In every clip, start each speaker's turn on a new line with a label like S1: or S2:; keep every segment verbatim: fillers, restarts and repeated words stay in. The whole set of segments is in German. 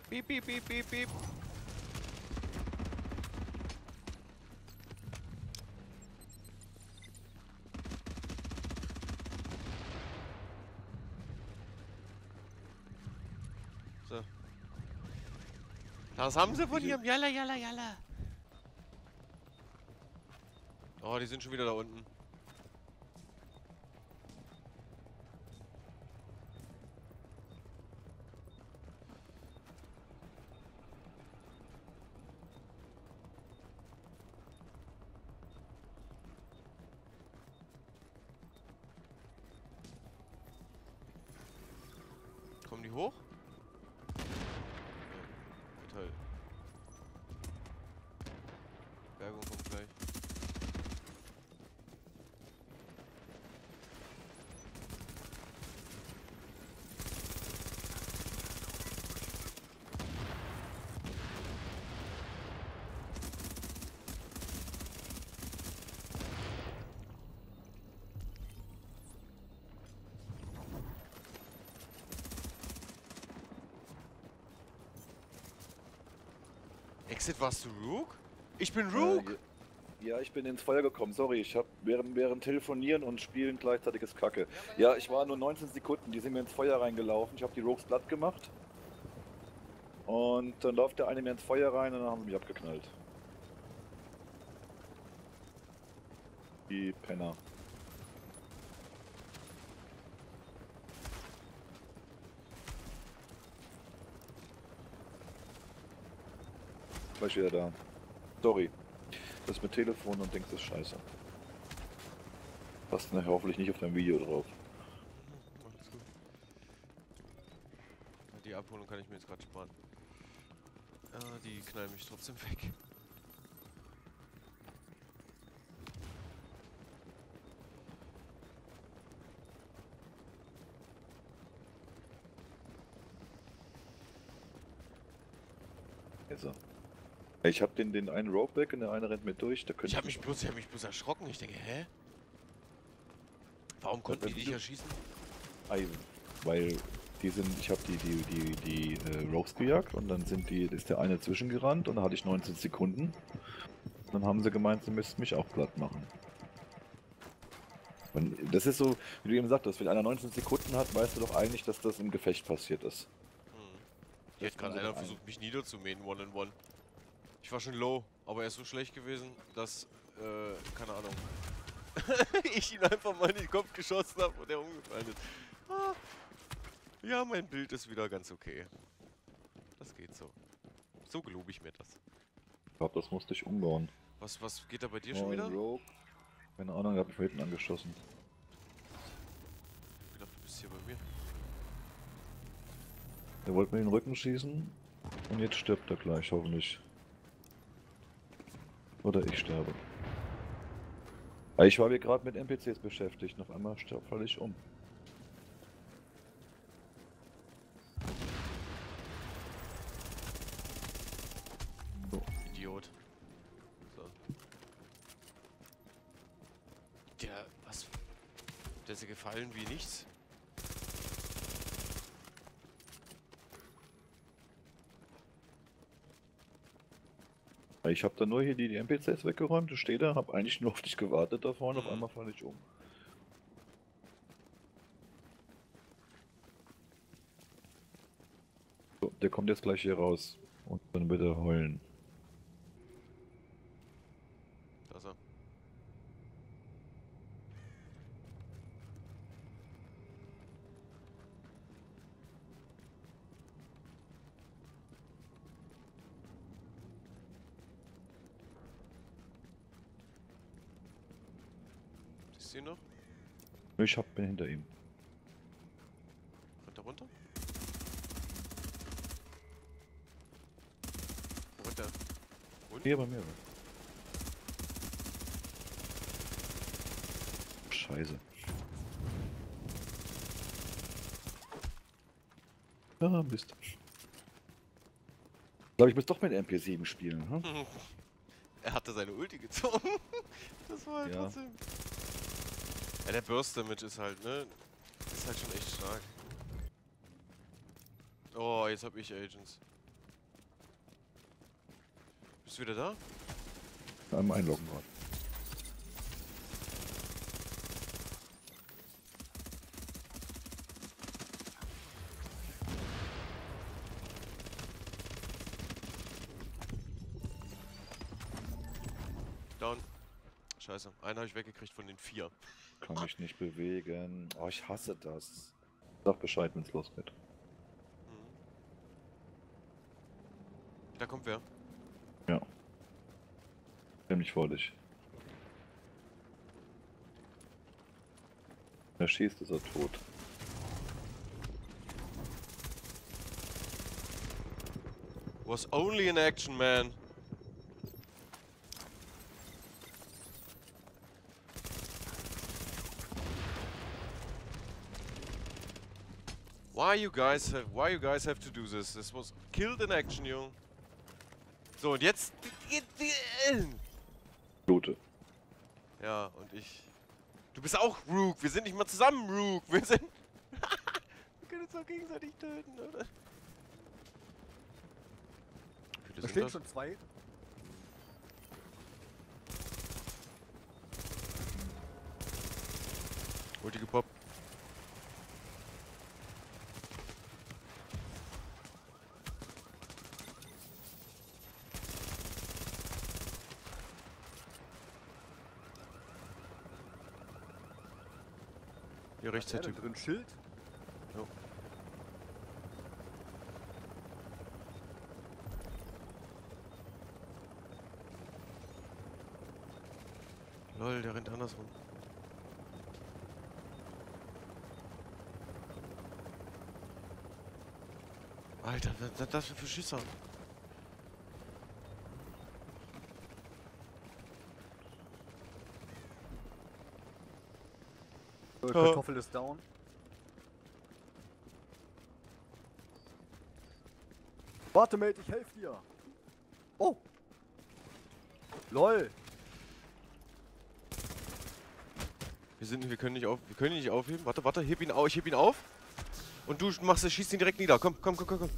S1: Piep, piep, piep, piep, piep. So. Das haben sie von ihrem Jalla, Jalla, Jalla. Oh, die sind schon wieder da unten. Kommen die hoch? Ja, toll. Bergung kommt gleich. Exit, warst du Rook? Ich bin Rook!
S2: Äh, ja, ich bin ins Feuer gekommen, sorry, ich hab während, während Telefonieren und Spielen gleichzeitiges Kacke. Ja, ich war nur neunzehn Sekunden, die sind mir ins Feuer reingelaufen, ich habe die Rogues platt gemacht. Und dann läuft der eine mir ins Feuer rein und dann haben sie mich abgeknallt. Die Penner. Gleich wieder da. Sorry. Das mit Telefon und Dings ist scheiße. Passt nachher hoffentlich nicht auf dein Video drauf.
S1: Alles gut. Die Abholung kann ich mir jetzt gerade sparen. Ah, die knallen mich trotzdem weg.
S2: Also. Ich hab den, den einen Rogue weg und der eine rennt mit durch. Da
S1: Ich hab mich bloß, ich hab mich bloß erschrocken. Ich denke, hä? Warum konnten die dich erschießen?
S2: Ei, weil die sind, ich habe die die die die äh, Rogues gejagt und dann sind die, ist der eine zwischengerannt und da hatte ich neunzehn Sekunden. Dann haben sie gemeint, sie müssten mich auch platt machen. Und das ist so, wie du eben sagtest, wenn einer neunzehn Sekunden hat, weißt du doch eigentlich, dass das im Gefecht passiert ist.
S1: Hm. Hier hat gerade einer versucht, mich niederzumähen, one in one. Ich war schon low, aber er ist so schlecht gewesen, dass, äh, keine Ahnung, ich ihn einfach mal in den Kopf geschossen habe und er umgefallen ist. Ah. Ja, mein Bild ist wieder ganz okay. Das geht so. So gelobe ich mir das.
S2: Ich glaube, das musste ich umbauen.
S1: Was, was geht da bei dir schon
S2: Oh,
S1: wieder?
S2: Rogue. Keine Ahnung, er hat mich von hinten angeschossen.
S1: Ich dachte, du bist hier bei mir.
S2: Er wollte mir in den Rücken schießen und jetzt stirbt er gleich, hoffentlich. Oder ich sterbe. Ich war hier gerade mit N P Cs beschäftigt und auf einmal falle ich um.
S1: So. Idiot. So. Der, was? Der ist ja gefallen wie nichts.
S2: Ich habe da nur hier die, die N P Cs weggeräumt, stehe da, habe eigentlich nur auf dich gewartet da vorne,
S1: Mhm.
S2: auf einmal falle ich um. So, der kommt jetzt gleich hier raus und dann bitte heulen.
S1: Da ist er. Siehst du ihn noch?
S2: Ich hab, bin hinter ihm.
S1: Runter, runter. Runter. Und?
S2: Hier bei mir. Scheiße. Ah, Mist. Ich glaube, ich muss doch mit M P sieben spielen, hm?
S1: Er hatte seine Ulti gezogen. Das war halt
S2: Ja.
S1: trotzdem. Ja, der Burst Damage ist halt, ne? Ist halt schon echt stark. Oh, jetzt hab ich Agents. Bist du wieder da?
S2: Einmal einloggen gerade.
S1: Down. Scheiße. Einen habe ich weggekriegt von den vier.
S2: Kann mich nicht bewegen. Oh, ich hasse das. Sag Bescheid, wenn's losgeht.
S1: Mhm. Da kommt wer.
S2: Ja. Ziemlich vor dich. Er schießt, ist er tot.
S1: Was only an action, man. Why you guys have, why you guys have to do this? This was killed in action, Jung. So, und jetzt...
S2: Blute.
S1: Ja, und ich... Du bist auch Rook. Wir sind nicht mal zusammen, Rook. Wir sind... Wir können uns doch gegenseitig töten, oder? Wie viele
S3: Da
S1: sind
S3: stehen
S1: das?
S3: schon zwei.
S1: Ulti gepoppt. Hier rechts der
S3: Der da
S1: Typ.
S3: drin Schild.
S1: Jo. Lol, der rennt andersrum. Alter, was sind das für Schüsser?
S3: Äh, Kartoffel ist down. Warte, Mate, ich helfe dir. Oh. Lol.
S1: Wir sind, wir können nicht auf, wir können ihn nicht aufheben. Warte, warte, heb ihn auf, ich heb ihn auf. Und du machst, schießt ihn direkt nieder. Komm, komm, komm, komm, komm.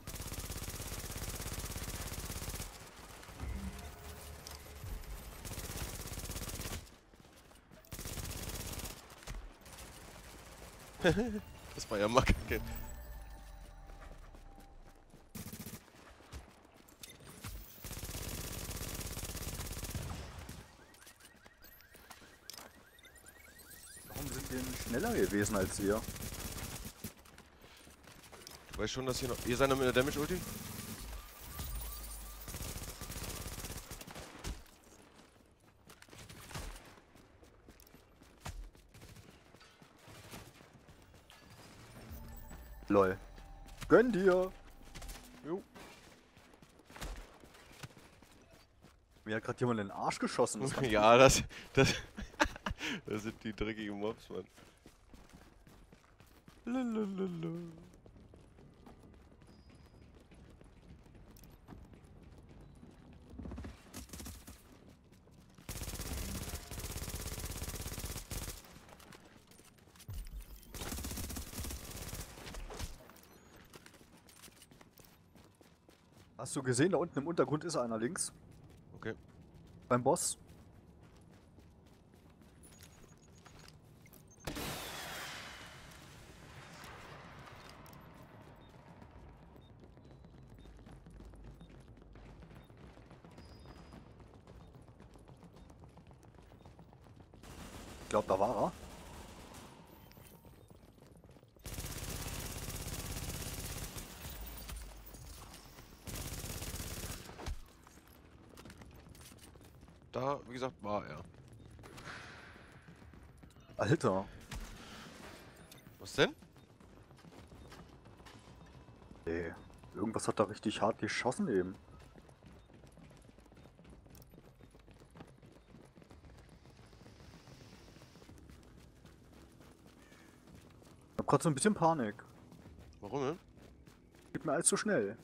S1: Das war ja Macke.
S3: Warum sind wir denn schneller gewesen als wir?
S1: Du weißt schon, dass hier noch... Ihr seid noch mit der Damage-Ulti?
S3: Lol. Gönn dir.
S1: Jo.
S3: Mir hat gerade jemand in den Arsch geschossen. Das fand ich
S1: Ja, das... Das, das sind die dreckigen Mobs, Mann. Lalalala.
S3: Hast du gesehen, da unten im Untergrund ist einer links.
S1: Okay.
S3: Beim Boss. Ich glaube, da war er.
S1: Da, wie gesagt, war er.
S3: Alter.
S1: Was denn?
S3: Ey, irgendwas hat da richtig hart geschossen eben. Ich hab grad so ein bisschen Panik.
S1: Warum, ne?
S3: Geht mir allzu schnell.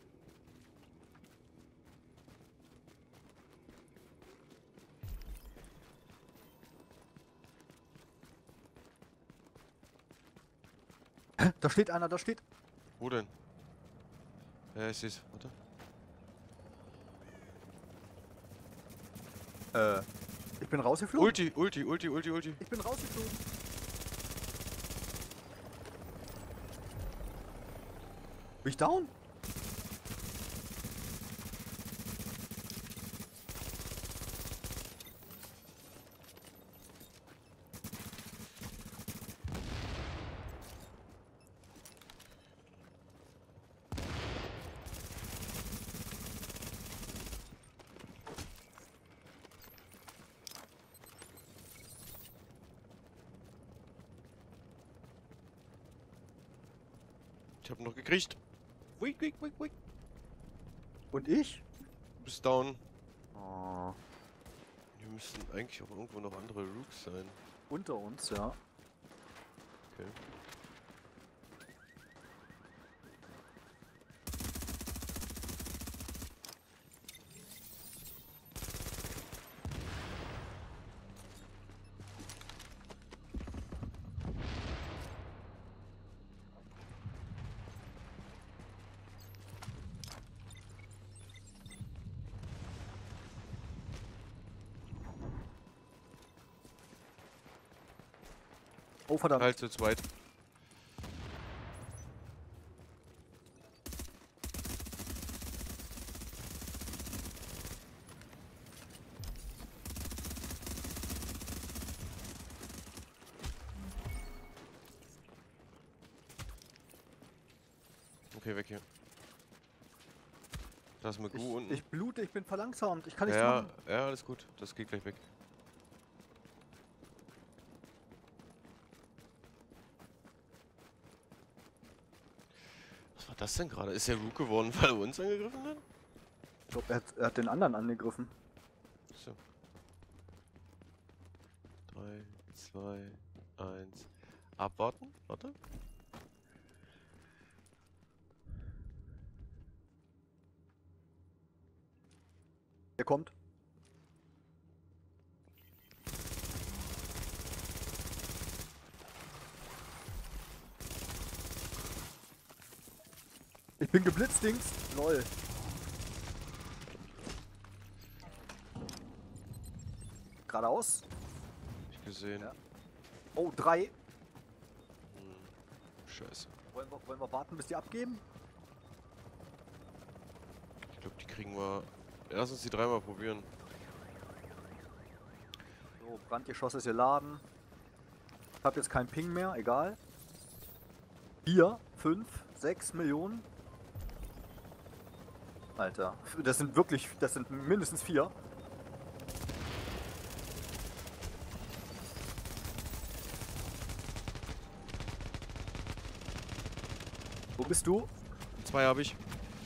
S3: Hä? Da steht einer, da steht.
S1: Wo denn? Ja, ich seh's. Warte.
S3: Äh, ich bin rausgeflogen.
S1: Ulti, Ulti, Ulti, Ulti, Ulti.
S3: Ich bin rausgeflogen. Bin ich down?
S1: Ich hab ihn noch gekriegt. Wait, wait, wait, wait.
S3: Und ich?
S1: Du bist down.
S3: Oh,
S1: Hier müssten eigentlich auch irgendwo noch andere Rooks sein.
S3: unter uns, ja.
S1: Okay.
S3: Oh, verdammt.
S1: Halt zu zweit. Okay, weg hier. Da ist Magoo
S3: Ich,
S1: unten.
S3: ich blute, ich bin verlangsamt. Ich kann nichts
S1: ja,
S3: machen.
S1: ja, alles gut. Das geht gleich weg. Was war das denn gerade? Ist der Rook geworden, weil er uns angegriffen hat?
S3: Ich glaube, er, hat- er hat den anderen angegriffen.
S1: So. drei, zwei, eins. Abwarten? Warte.
S3: Der kommt. Ich bin geblitzt, Dings. Lol. Geradeaus.
S1: Nicht gesehen.
S3: Ja. Oh, drei.
S1: Hm. Scheiße.
S3: Wollen wir, wollen wir warten, bis die abgeben?
S1: Ich glaube, die kriegen wir. Lass uns die dreimal probieren.
S3: So, Brandgeschoss ist geladen. Ich hab jetzt keinen Ping mehr, egal. Vier, fünf, sechs Millionen. Alter, das sind wirklich, das sind mindestens vier. Wo bist du?
S1: Zwei habe ich.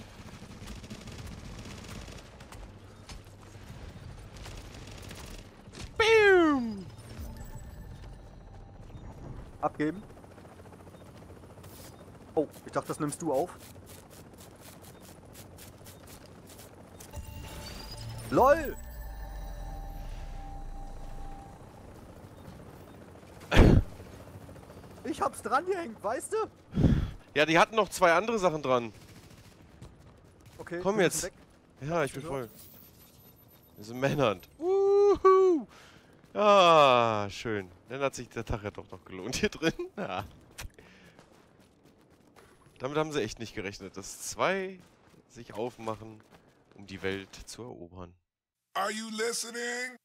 S1: Bam!
S3: Abgeben. Oh, ich dachte, das nimmst du auf. LOL! Ich hab's dran gehängt, weißt du?
S1: Ja, die hatten noch zwei andere Sachen dran.
S3: Okay,
S1: Komm
S3: wir müssen
S1: jetzt.
S3: weg.
S1: Ja, ich bin
S3: gehört.
S1: voll. Wir sind Männern. Wuhu! Ah, schön. Dann hat sich der Tag ja doch noch gelohnt hier drin. Ja. Damit haben sie echt nicht gerechnet, dass zwei sich aufmachen, um die Welt zu erobern.
S4: Are you listening?